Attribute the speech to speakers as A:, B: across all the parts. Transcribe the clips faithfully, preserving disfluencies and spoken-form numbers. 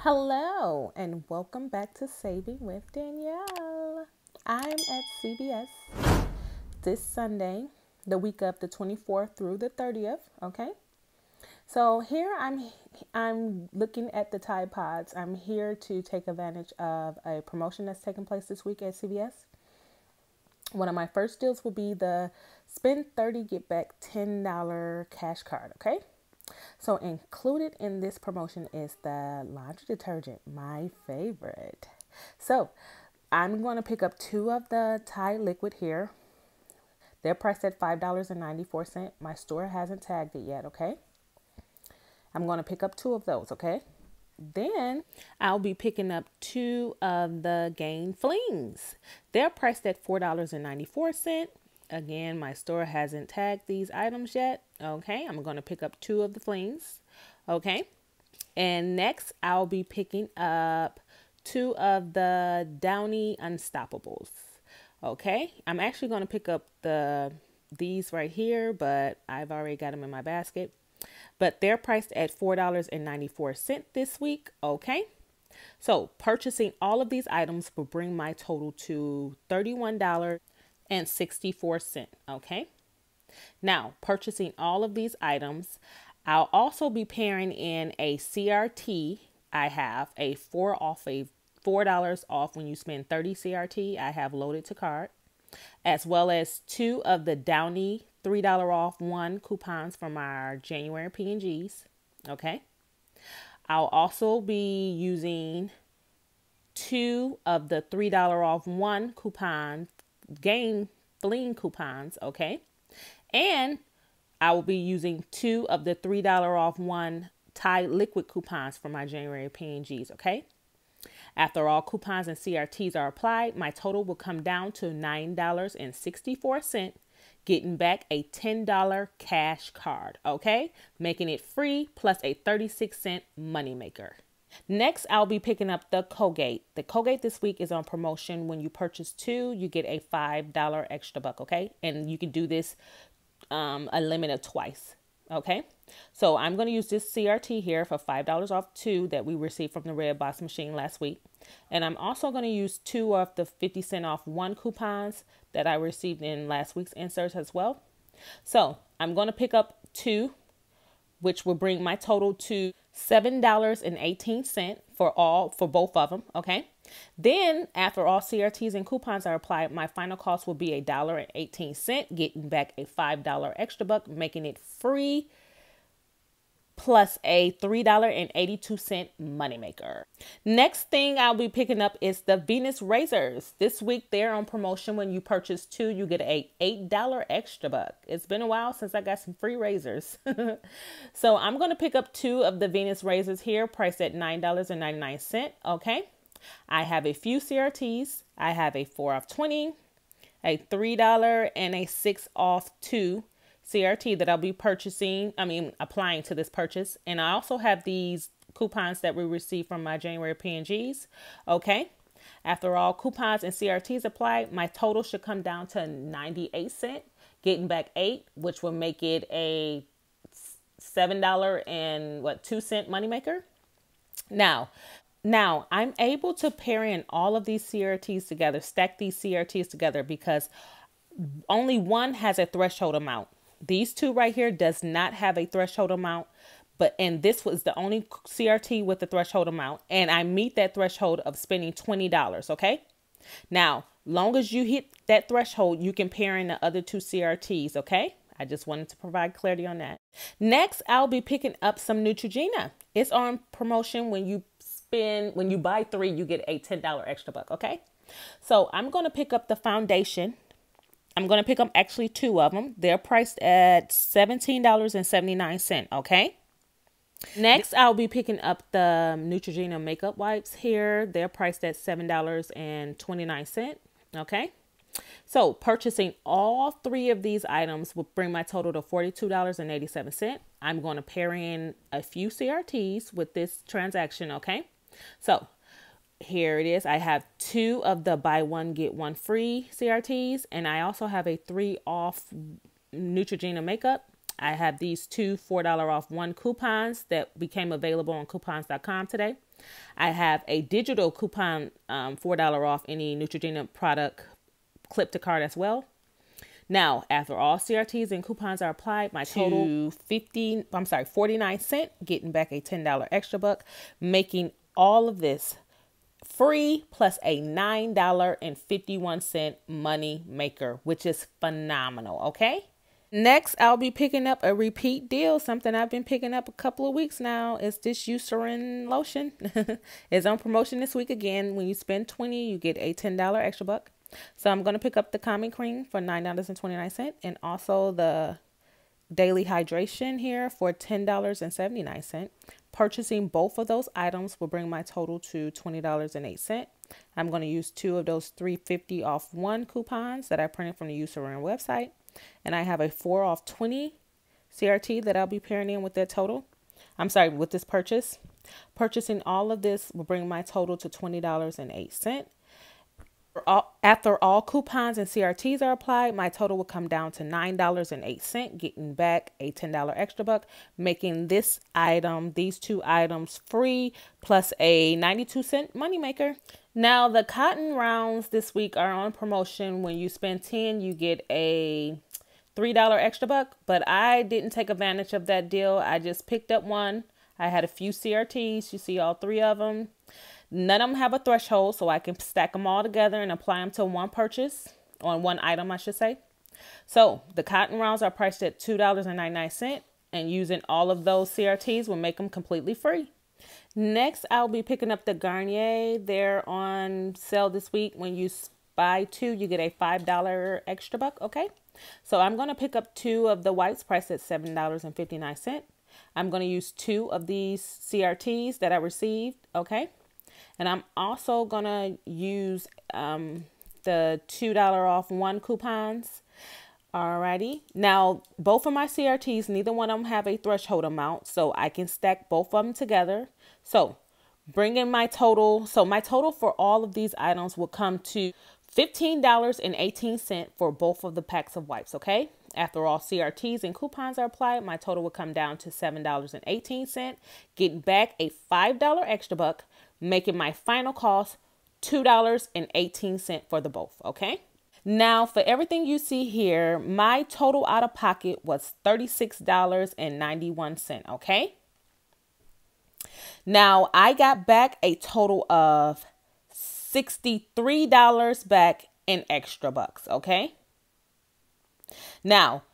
A: Hello and welcome back to Saving with Danyele. I'm at C V S this Sunday, the week of the twenty-fourth through the thirtieth. Okay, so here I'm I'm looking at the Tide Pods. I'm here to take advantage of a promotion that's taking place this week at C V S. One of my first deals will be the spend thirty get back ten dollars cash card. Okay. So included in this promotion is the laundry detergent, my favorite. So I'm going to pick up two of the Tide liquid here. They're priced at five dollars and ninety-four cents. My store hasn't tagged it yet, okay? I'm going to pick up two of those, okay? Then I'll be picking up two of the Gain Flings. They're priced at four dollars and ninety-four cents. Again, my store hasn't tagged these items yet. Okay, I'm going to pick up two of the flings. Okay, and next I'll be picking up two of the Downy Unstoppables. Okay, I'm actually going to pick up the these right here, but I've already got them in my basket. But they're priced at four dollars and ninety-four cents this week. Okay, so purchasing all of these items will bring my total to thirty-one dollars and sixty-four cents. Okay, now purchasing all of these items, I'll also be pairing in a C R T. I have a four off a four dollars off when you spend thirty C R T. I have loaded to cart, as well as two of the Downy three dollars off one coupons from our January P and Gs. Okay, I'll also be using two of the three dollars off one coupon Gain Fling coupons, okay? And I will be using two of the three dollars off one Tide liquid coupons for my January P and Gs, okay? After all coupons and C R Ts are applied, my total will come down to nine dollars and sixty-four cents, getting back a ten dollars cash card, okay? Making it free plus a thirty-six cent moneymaker. Next, I'll be picking up the Colgate. The Colgate this week is on promotion. When you purchase two, you get a five dollars extra buck, okay? And you can do this um, a limit of twice, okay? So I'm going to use this C R T here for five dollars off two that we received from the Red Box machine last week. And I'm also going to use two of the fifty cent off one coupons that I received in last week's inserts as well. So I'm going to pick up two, which will bring my total to seven dollars and eighteen cents for all for both of them. Okay. Then after all C R Ts and coupons are applied, my final cost will be a dollar and eighteen cents, getting back a five dollars extra buck, making it free plus a three dollars and eighty-two cents moneymaker. Next thing I'll be picking up is the Venus razors. This week they're on promotion. When you purchase two, you get a eight dollars extra buck. It's been a while since I got some free razors. So I'm going to pick up two of the Venus razors here, priced at nine dollars and ninety-nine cents. Okay. I have a few C R Ts. I have a four off twenty, a three dollars and a six off two C R T that I'll be purchasing, I mean, applying to this purchase. And I also have these coupons that we received from my January P and Gs. Okay. After all coupons and C R Ts applied, my total should come down to ninety-eight cents, getting back eight, which will make it a seven dollars and what, two cent moneymaker. Now, now I'm able to pair in all of these C R Ts together, stack these C R Ts together, because only one has a threshold amount. These two right here does not have a threshold amount, but and this was the only C R T with the threshold amount, and I meet that threshold of spending twenty dollars, okay? Now, long as you hit that threshold, you can pair in the other two C R Ts, okay? I just wanted to provide clarity on that. Next, I'll be picking up some Neutrogena. It's on promotion. When you spend, when you buy three, you get a ten dollars extra buck, okay? So I'm going to pick up the foundation. I'm going to pick up actually two of them. They're priced at seventeen dollars and seventy-nine cents, okay? Next, I'll be picking up the Neutrogena makeup wipes here. They're priced at seven dollars and twenty-nine cents, okay? So purchasing all three of these items will bring my total to forty-two dollars and eighty-seven cents. I'm going to pair in a few C R Ts with this transaction, okay? So here it is. I have two of the buy one, get one free C R Ts. And I also have a three off Neutrogena makeup. I have these two four dollar off one coupons that became available on coupons dot com today. I have a digital coupon, um, four dollar off any Neutrogena product clip to cart as well. Now, after all C R Ts and coupons are applied, my total to fifty, I'm sorry, forty-nine cents, getting back a ten dollar extra buck, making all of this free plus a nine dollars and fifty-one cents money maker, which is phenomenal. Okay. Next, I'll be picking up a repeat deal. Something I've been picking up a couple of weeks now is this Eucerin lotion. It's on promotion this week again. When you spend twenty dollars, you get a ten dollar extra buck. So I'm going to pick up the calming cream for nine dollars and twenty-nine cents and also the daily hydration here for ten dollars and seventy-nine cents. Purchasing both of those items will bring my total to twenty dollars and eight cents. I'm going to use two of those three fifty off one coupons that I printed from the Eucerin website. And I have a four off twenty C R T that I'll be pairing in with that total. I'm sorry, with this purchase. Purchasing all of this will bring my total to twenty dollars and eight cents. After all coupons and C R Ts are applied, my total will come down to nine dollars and eight cents, getting back a ten dollar extra buck, making this item, these two items free, plus a ninety-two cent moneymaker. Now, the cotton rounds this week are on promotion. When you spend ten, you get a three dollar extra buck, but I didn't take advantage of that deal. I just picked up one. I had a few C R Ts. You see all three of them. None of them have a threshold, so I can stack them all together and apply them to one purchase, on one item, I should say. So the cotton rounds are priced at two dollars and ninety-nine cents, and using all of those C R Ts will make them completely free. Next, I'll be picking up the Garnier. They're on sale this week. When you buy two, you get a five dollar extra buck, okay? So I'm going to pick up two of the wipes priced at seven dollars and fifty-nine cents. I'm going to use two of these C R Ts that I received, okay? And I'm also going to use um, the two dollar off one coupons. Alrighty. Now, both of my C R Ts, neither one of them have a threshold amount, so I can stack both of them together. So, bringing my total, so my total for all of these items will come to fifteen dollars and eighteen cents for both of the packs of wipes, okay? After all C R Ts and coupons are applied, my total will come down to seven dollars and eighteen cents, getting back a five dollar extra buck, making my final cost two dollars and eighteen cents for the both, okay? Now, for everything you see here, my total out of pocket was thirty-six dollars and ninety-one cents, okay? Now, I got back a total of sixty-three dollars back in extra bucks, okay? Now,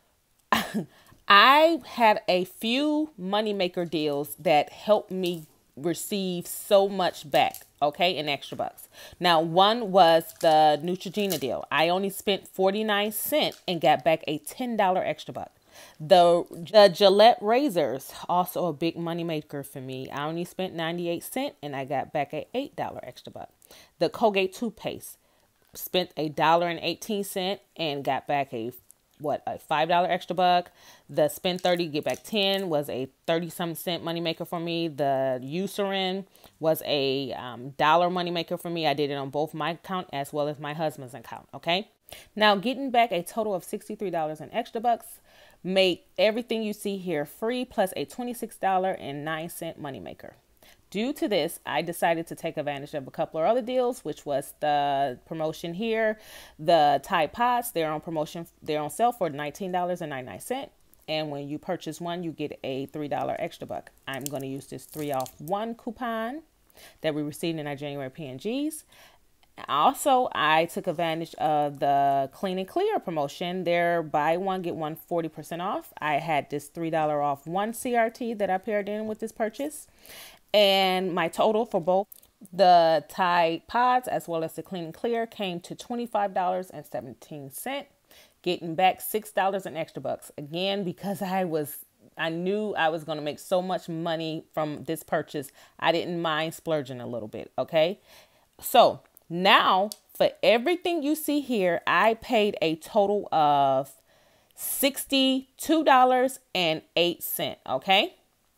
A: I had a few moneymaker deals that helped me receive so much back, okay, in extra bucks. Now, one was the Neutrogena deal. I only spent forty-nine cents and got back a ten dollar extra buck. The, the Gillette razors, also a big money maker for me. I only spent ninety-eight cents and I got back a eight dollar extra buck. The Colgate toothpaste, spent a dollar and eighteen cents and got back a what a five dollar extra buck. The spend thirty, get back ten was a thirty some cent moneymaker for me. The Eucerin was a um, dollar moneymaker for me. I did it on both my account as well as my husband's account. Okay. Now getting back a total of sixty-three dollars in extra bucks, make everything you see here free plus a twenty-six dollars and nine cents moneymaker. Due to this, I decided to take advantage of a couple of other deals, which was the promotion here. The Tide Pods, they're on promotion. They're on sale for nineteen dollars and ninety-nine cents. And when you purchase one, you get a three dollar extra buck. I'm going to use this three off one coupon that we received in our January P and Gs. Also, I took advantage of the Clean and Clear promotion. They're buy one, get one forty percent off. I had this three dollar off one C R T that I paired in with this purchase. And my total for both the Tide Pods as well as the Clean and Clear came to twenty-five dollars and seventeen cents, getting back six dollars in extra bucks. Again, because I was, I knew I was going to make so much money from this purchase, I didn't mind splurging a little bit, okay? So now for everything you see here, I paid a total of sixty-two dollars and eight cents, okay?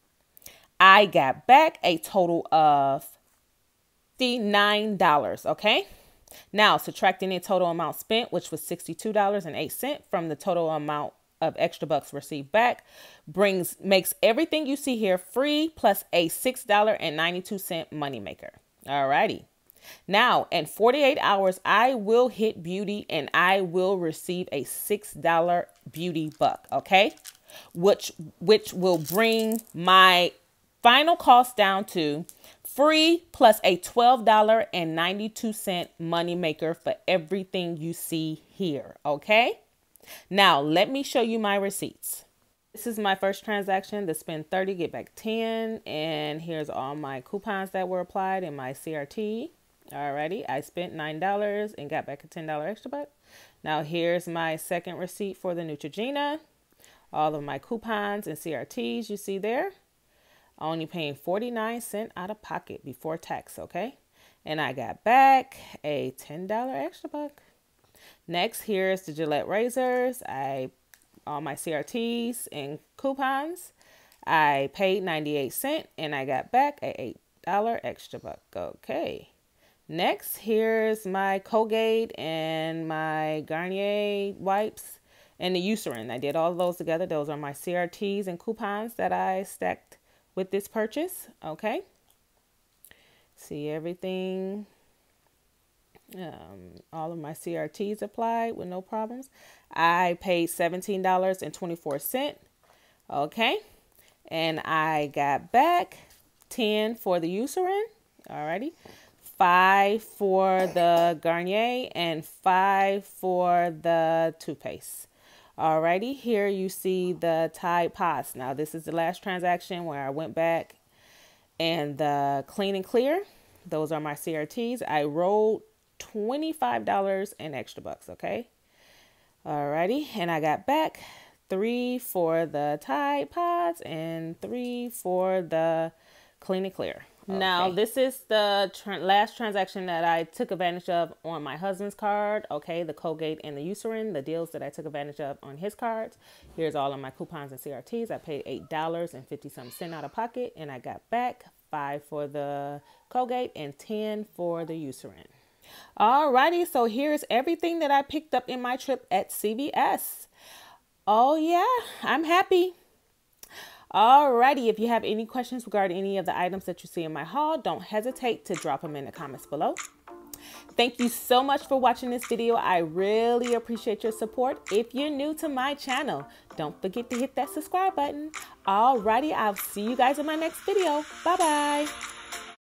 A: I got back a total of fifty-nine dollars, okay? Now, subtracting the total amount spent, which was sixty-two dollars and eight cents from the total amount of extra bucks received back. Brings makes everything you see here free plus a six dollars and ninety-two cents moneymaker. Alrighty. Now, in forty-eight hours, I will hit beauty and I will receive a six dollars beauty buck, okay? Which, which will bring my final cost down to free plus a twelve dollars and ninety-two cents moneymaker for everything you see here, okay? Now, let me show you my receipts. This is my first transaction, the spend thirty, get back ten, and here's all my coupons that were applied in my C R T. Alrighty, I spent nine dollars and got back a ten dollars extra buck. Now, here's my second receipt for the Neutrogena. All of my coupons and C R Ts you see there. Only paying forty-nine cents out of pocket before tax, okay? And I got back a ten dollars extra buck. Next, here's the Gillette razors. I, all my C R Ts and coupons. I paid ninety-eight cents and I got back a eight dollars extra buck, okay? Next, here's my Colgate and my Garnier wipes and the Eucerin. I did all of those together. Those are my C R Ts and coupons that I stacked with this purchase, okay? See everything, um, all of my C R Ts applied with no problems. I paid seventeen dollars and twenty-four cents, okay? And I got back ten for the Eucerin, alrighty. Five for the Garnier and five for the toothpaste. Alrighty, here you see the Tide Pods. Now, this is the last transaction where I went back and the Clean and Clear. Those are my C R Ts. I rolled twenty-five dollars and extra bucks, okay? Alrighty, and I got back three for the Tide Pods and three for the Clean and Clear. Okay. Now, this is the tra last transaction that I took advantage of on my husband's card. Okay, the Colgate and the Eucerin, the deals that I took advantage of on his cards. Here's all of my coupons and C R Ts. I paid eight dollars and fifty some cents out of pocket, and I got back five for the Colgate and ten for the Eucerin. Alrighty, so here's everything that I picked up in my trip at C V S. Oh yeah, I'm happy. Alrighty, if you have any questions regarding any of the items that you see in my haul, don't hesitate to drop them in the comments below. Thank you so much for watching this video. I really appreciate your support. If you're new to my channel, don't forget to hit that subscribe button. Alrighty, I'll see you guys in my next video. Bye-bye.